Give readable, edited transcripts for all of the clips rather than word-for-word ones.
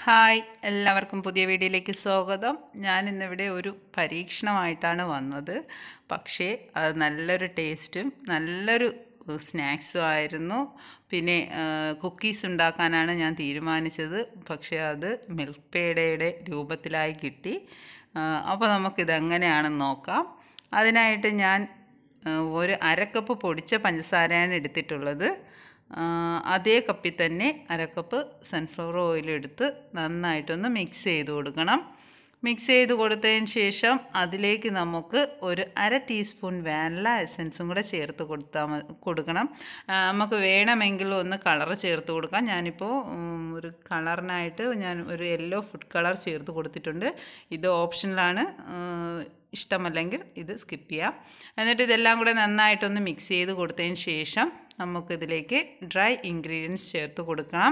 Hi എല്ലാവർക്കും പുതിയ വീഡിയോയിലേക്ക് സ്വാഗതം. ഞാൻ ഇന്നിവിടെ ഒരു പരീക്ഷണമായിട്ടാണ് വന്നത്. പക്ഷേ അത് നല്ലൊരു ടേസ്റ്റും നല്ലൊരു സ്നാക്സും ആയിരുന്നു. പിന്നെ കുക്കീസ് ഉണ്ടാക്കാനാണ് ഞാൻ തീരുമാനിച്ചത്. പക്ഷേ അത് മിൽക്ക് പേടയുടെ രൂപത്തിലായി കിട്ടി. അപ്പോൾ നമുക്കിതെങ്ങനെയാണെന്ന് നോക്കാം. അതിനായിട്ട് ഞാൻ ഒരു അരക്കപ്പ് പൊടിച്ച പഞ്ചസാരയാണ് എടുത്തിട്ടുള്ളത്. അതേ കപ്പിൽ തന്നെ അരക്കപ്പ് സൺഫ്ലവർ ഓയിൽ എടുത്ത് നന്നായിട്ടൊന്ന് മിക്സ് ചെയ്ത് കൊടുക്കണം. മിക്സ് ചെയ്ത് കൊടുത്തതിന് ശേഷം അതിലേക്ക് നമുക്ക് ഒരു അര ടീസ്പൂൺ വാനില എസൻസും കൂടെ ചേർത്ത് കൊടുക്കണം. നമുക്ക് വേണമെങ്കിൽ ഒന്ന് കളർ ചേർത്ത് കൊടുക്കാം. ഞാനിപ്പോൾ ഒരു കളറിനായിട്ട് ഞാൻ ഒരു യെല്ലോ ഫുഡ് കളർ ചേർത്ത് കൊടുത്തിട്ടുണ്ട്. ഇത് ഓപ്ഷനിലാണ്, ഇഷ്ടമല്ലെങ്കിൽ ഇത് സ്കിപ്പ് ചെയ്യാം. എന്നിട്ട് ഇതെല്ലാം കൂടെ നന്നായിട്ടൊന്ന് മിക്സ് ചെയ്ത് കൊടുത്തതിന് ശേഷം നമുക്കിതിലേക്ക് ഡ്രൈ ഇൻഗ്രീഡിയൻസ് ചേർത്ത് കൊടുക്കണം.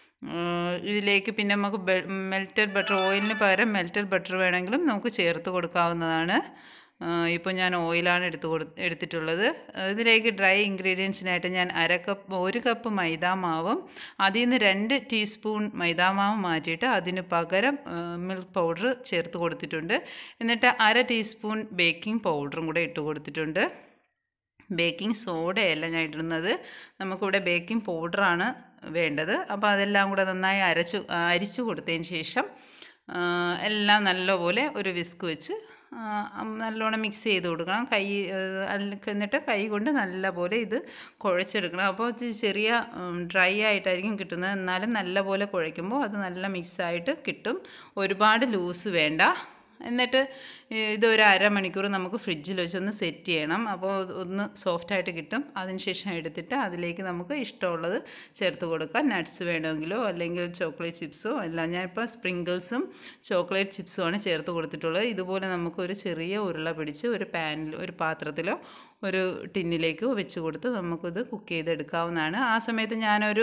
ഇതിലേക്ക് പിന്നെ നമുക്ക് മെൽറ്റഡ് ബട്ടർ, ഓയിലിന് പകരം മെൽറ്റഡ് ബട്ടർ വേണമെങ്കിലും നമുക്ക് ചേർത്ത് കൊടുക്കാവുന്നതാണ്. ഇപ്പോൾ ഞാൻ ഓയിലാണ് എടുത്തിട്ടുള്ളത്. ഇതിലേക്ക് ഡ്രൈ ഇൻഗ്രീഡിയൻസിനായിട്ട് ഞാൻ ഒരു കപ്പ് മൈദാമാവും അതിൽ നിന്ന് 2 ടീസ്പൂൺ മൈദാമാവ് മാറ്റിയിട്ട് അതിന് പകരം മിൽക്ക് പൗഡർ ചേർത്ത് കൊടുത്തിട്ടുണ്ട്. എന്നിട്ട് അര ടീസ്പൂൺ ബേക്കിംഗ് പൗഡറും കൂടെ ഇട്ട് കൊടുത്തിട്ടുണ്ട്. ബേക്കിംഗ് സോഡയല്ല ഞാൻ ഇടുന്നത്, നമുക്കിവിടെ ബേക്കിംഗ് പൗഡറാണ് വേണ്ടത്. അപ്പോൾ അതെല്ലാം കൂടെ നന്നായി അരിച്ചു കൊടുത്തതിന് ശേഷം എല്ലാം നല്ലപോലെ ഒരു വിസ്ക് വെച്ച് നല്ലോണം മിക്സ് ചെയ്ത് കൊടുക്കണം. എന്നിട്ട് കൈ കൊണ്ട് നല്ലപോലെ ഇത് കുഴച്ചെടുക്കണം. അപ്പോൾ ഇത് ചെറിയ ഡ്രൈ ആയിട്ടായിരിക്കും കിട്ടുന്നത്, എന്നാലും നല്ലപോലെ കുഴയ്ക്കുമ്പോൾ അത് നല്ല മിക്സായിട്ട് കിട്ടും. ഒരുപാട് ലൂസ് വേണ്ട. എന്നിട്ട് ഇതൊരു അരമണിക്കൂർ നമുക്ക് ഫ്രിഡ്ജിൽ വെച്ചൊന്ന് സെറ്റ് ചെയ്യണം. അപ്പോൾ ഒന്ന് സോഫ്റ്റായിട്ട് കിട്ടും. അതിനുശേഷം എടുത്തിട്ട് അതിലേക്ക് നമുക്ക് ഇഷ്ടമുള്ളത് ചേർത്ത് കൊടുക്കാം. നട്ട്സ് വേണമെങ്കിലോ അല്ലെങ്കിൽ ചോക്ലേറ്റ് ചിപ്സോ എല്ലാം. ഞാനിപ്പോൾ സ്പ്രിങ്കിൾസും ചോക്ലേറ്റ് ചിപ്സുമാണ് ചേർത്ത് കൊടുത്തിട്ടുള്ളത്. ഇതുപോലെ നമുക്കൊരു ചെറിയ ഉരുള പിടിച്ച് ഒരു പാനിൽ, ഒരു പാത്രത്തിലോ ഒരു ടിന്നിലേക്ക് വെച്ച് കൊടുത്ത് നമുക്കിത് കുക്ക് ചെയ്തെടുക്കാവുന്നതാണ്. ആ സമയത്ത് ഞാനൊരു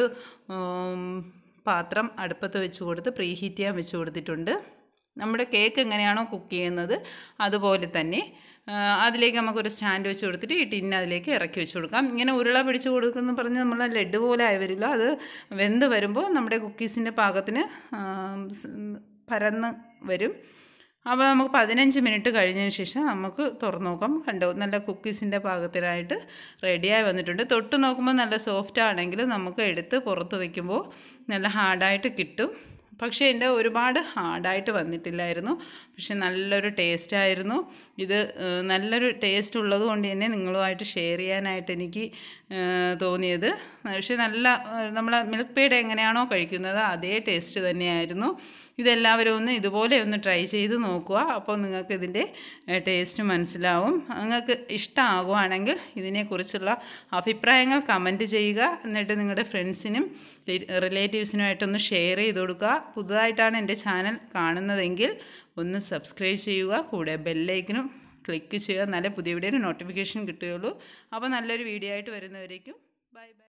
പാത്രം അടുപ്പത്ത് വെച്ച് കൊടുത്ത് പ്രീ ഹീറ്റ് ചെയ്യാൻ വെച്ച് കൊടുത്തിട്ടുണ്ട്. നമ്മുടെ കേക്ക് എങ്ങനെയാണോ കുക്ക് ചെയ്യുന്നത് അതുപോലെ തന്നെ അതിലേക്ക് നമുക്കൊരു സ്റ്റാൻഡ് വെച്ച് കൊടുത്തിട്ട് ഈ ടിന്ന് അതിലേക്ക് ഇറക്കി വെച്ച് കൊടുക്കാം. ഇങ്ങനെ ഉരുള പിടിച്ച് കൊടുക്കുമെന്ന് പറഞ്ഞ് നമ്മൾ ലഡ്ഡു പോലെ ആയി വരില്ല. അത് വെന്ത് വരുമ്പോൾ നമ്മുടെ കുക്കീസിൻ്റെ പാകത്തിന് പരന്ന് വരും. അപ്പോൾ നമുക്ക് 15 മിനിറ്റ് കഴിഞ്ഞതിന് ശേഷം നമുക്ക് തുറന്ന് നോക്കാം. കണ്ടോ, നല്ല കുക്കീസിൻ്റെ പാകത്തിനായിട്ട് റെഡിയായി വന്നിട്ടുണ്ട്. തൊട്ട് നോക്കുമ്പോൾ നല്ല സോഫ്റ്റ് ആണെങ്കിൽ നമുക്ക് എടുത്ത് പുറത്ത് വയ്ക്കുമ്പോൾ നല്ല ഹാർഡായിട്ട് കിട്ടും. പക്ഷേ എൻ്റെ ഒരുപാട് ഹാർഡായിട്ട് വന്നിട്ടില്ലായിരുന്നു. പക്ഷെ നല്ലൊരു ടേസ്റ്റായിരുന്നു. ഇത് നല്ലൊരു ടേസ്റ്റ് ഉള്ളത് കൊണ്ട് തന്നെ നിങ്ങളുമായിട്ട് ഷെയർ ചെയ്യാനായിട്ട് എനിക്ക് തോന്നിയത്. പക്ഷേ നമ്മളെ മിൽക്ക് പേട എങ്ങനെയാണോ കഴിക്കുന്നത് അതേ ടേസ്റ്റ് തന്നെയായിരുന്നു. ഇതെല്ലാവരും ഒന്ന് ഇതുപോലെ ഒന്ന് ട്രൈ ചെയ്ത് നോക്കുക. അപ്പോൾ നിങ്ങൾക്ക് ഇതിൻ്റെ ടേസ്റ്റ് മനസ്സിലാവും. നിങ്ങൾക്ക് ഇഷ്ടമാകുവാണെങ്കിൽ ഇതിനെക്കുറിച്ചുള്ള അഭിപ്രായങ്ങൾ കമൻറ്റ് ചെയ്യുക. എന്നിട്ട് നിങ്ങളുടെ ഫ്രണ്ട്സിനും റിലേറ്റീവ്സിനുമായിട്ടൊന്ന് ഷെയർ ചെയ്ത് കൊടുക്കുക. പുതുതായിട്ടാണ് എൻ്റെ ചാനൽ കാണുന്നതെങ്കിൽ ഒന്ന് സബ്സ്ക്രൈബ് ചെയ്യുക. കൂടെ ബെല്ലൈക്കനും ക്ലിക്ക് ചെയ്യുക. നല്ല പുതിയ വീഡിയോയുടെ നോട്ടിഫിക്കേഷൻ കിട്ടുകയുള്ളൂ. അപ്പോൾ നല്ലൊരു വീഡിയോ ആയിട്ട് വരുന്നവരേക്കും ബൈ ബൈ.